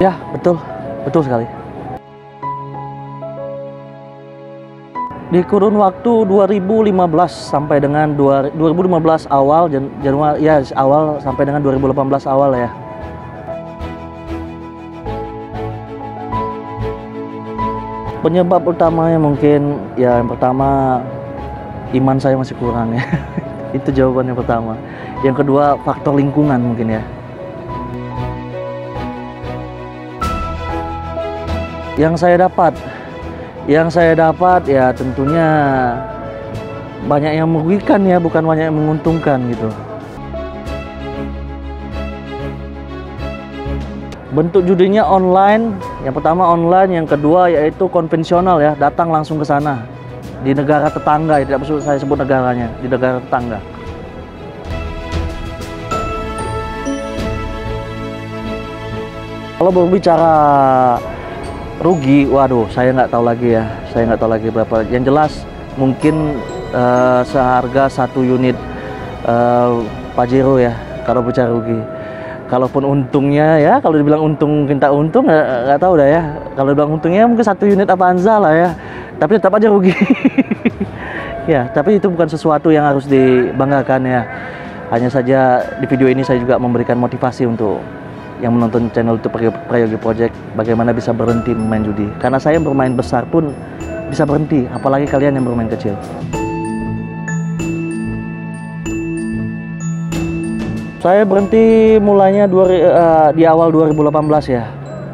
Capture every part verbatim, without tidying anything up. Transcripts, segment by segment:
Ya, betul. Betul sekali. Di kurun waktu dua ribu lima belas sampai dengan dua ribu lima belas awal, Jan Januari ya awal sampai dengan dua ribu delapan belas awal ya. Penyebab utamanya mungkin ya yang pertama iman saya masih kurang ya. Itu jawabannya pertama. Yang kedua faktor lingkungan mungkin ya. Yang saya dapat Yang saya dapat ya tentunya banyak yang merugikan ya, bukan banyak yang menguntungkan gitu. Bentuk judinya online, yang pertama online, yang kedua yaitu konvensional ya, datang langsung ke sana. Di negara tetangga, ya, tidak perlu saya sebut negaranya, di negara tetangga. Kalau berbicara rugi, waduh, saya nggak tahu lagi ya. Saya nggak tahu lagi berapa. Yang jelas mungkin uh, seharga satu unit uh, Pajero ya. Kalau bicara rugi. Kalaupun untungnya ya, kalau dibilang untung mungkin tak untung, nggak tahu dah ya. Kalau dibilang untungnya mungkin satu unit Avanza lah ya. Tapi tetap aja rugi. Ya, tapi itu bukan sesuatu yang harus dibanggakan ya. Hanya saja di video ini saya juga memberikan motivasi untuk yang menonton channel itu Prayogi Project, bagaimana bisa berhenti main judi. Karena saya yang bermain besar pun bisa berhenti, apalagi kalian yang bermain kecil. Saya berhenti mulainya dua, uh, di awal dua ribu delapan belas ya.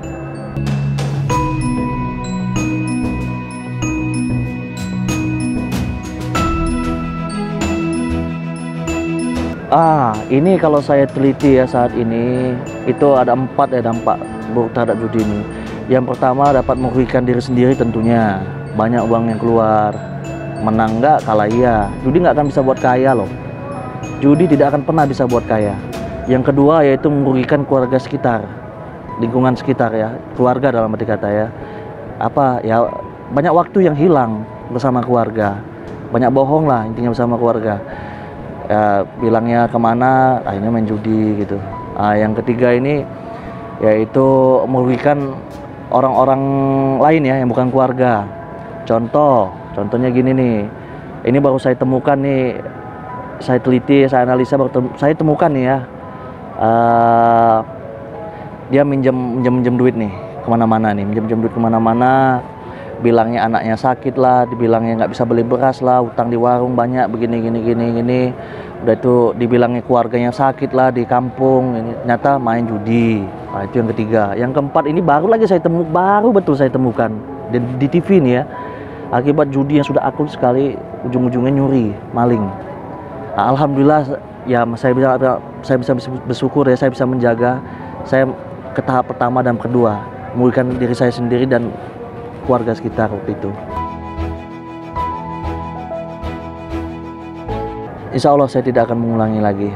Ah, ini kalau saya teliti ya saat ini, itu ada empat ya dampak buruk terhadap judi ini. Yang pertama dapat merugikan diri sendiri tentunya. Banyak uang yang keluar. Menang nggak, kalah iya. Judi nggak akan bisa buat kaya loh. Judi tidak akan pernah bisa buat kaya. Yang kedua yaitu merugikan keluarga sekitar. Lingkungan sekitar ya. Keluarga dalam arti kata ya. Apa ya, banyak waktu yang hilang bersama keluarga. Banyak bohong lah intinya bersama keluarga. Ya, bilangnya kemana, akhirnya main judi gitu. Nah, yang ketiga ini yaitu merugikan orang-orang lain ya yang bukan keluarga. Contoh, contohnya gini nih. Ini baru saya temukan nih, saya teliti, saya analisa, baru tem saya temukan nih ya. Uh, dia minjem minjem minjem duit nih kemana-mana nih, minjem minjem duit kemana-mana. Bilangnya anaknya sakit lah, dibilangnya nggak bisa beli beras lah, utang di warung banyak, begini gini gini gini. Udah itu dibilangnya keluarganya sakit lah di kampung, ini ternyata main judi. Nah, itu yang ketiga. Yang keempat ini baru lagi saya temu, baru betul saya temukan di, di T V nih ya. Akibat judi yang sudah akut sekali, ujung-ujungnya nyuri, maling. Nah, alhamdulillah ya saya bisa saya bisa bersyukur ya, saya bisa menjaga. Saya ke tahap pertama dan kedua, memulihkan diri saya sendiri dan keluarga sekitar waktu itu. Insya Allah saya tidak akan mengulangi lagi.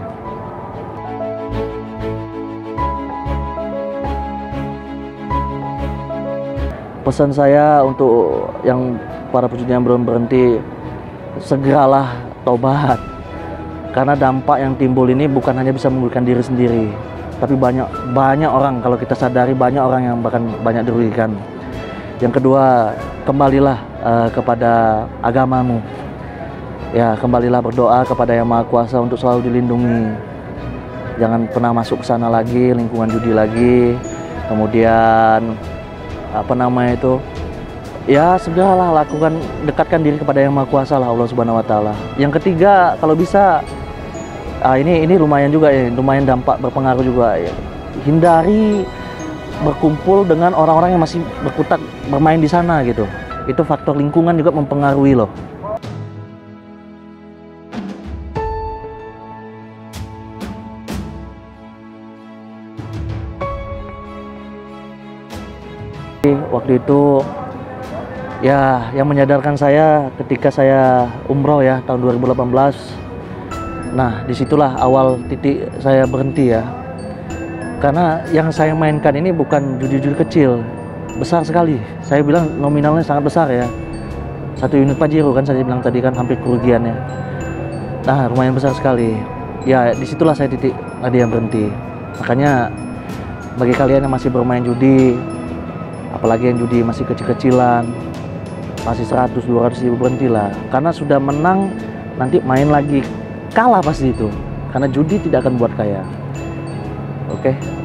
Pesan saya untuk yang para pejudi yang belum berhenti, segeralah tobat. Karena dampak yang timbul ini bukan hanya bisa memulihkan diri sendiri, tapi banyak banyak orang, kalau kita sadari banyak orang yang bahkan banyak dirugikan. Yang kedua, kembalilah uh, kepada agamamu. Ya, kembalilah berdoa kepada Yang Maha Kuasa untuk selalu dilindungi. Jangan pernah masuk ke sana lagi, lingkungan judi lagi. Kemudian apa namanya itu? Ya, segeralah lakukan, dekatkan diri kepada Yang Maha Kuasa lah, Allah Subhanahu wa taala. Yang ketiga, kalau bisa ah, ini ini lumayan juga ya, lumayan dampak berpengaruh juga ya. Hindari berkumpul dengan orang-orang yang masih berkutat bermain di sana gitu. Itu faktor lingkungan juga mempengaruhi loh. Waktu itu ya yang menyadarkan saya ketika saya umroh ya tahun dua ribu delapan belas. Nah, disitulah awal titik saya berhenti ya. Karena yang saya mainkan ini bukan judi-judi kecil, besar sekali. Saya bilang nominalnya sangat besar ya. Satu unit Pajero kan saya bilang tadi kan hampir kerugiannya. Nah, lumayan besar sekali. Ya, disitulah saya titik tadi yang berhenti. Makanya bagi kalian yang masih bermain judi, apalagi yang judi masih kecil-kecilan, masih seratus dua ratus ribu, berhentilah. Karena sudah menang, nanti main lagi kalah pasti itu. Karena judi tidak akan buat kaya. Oke.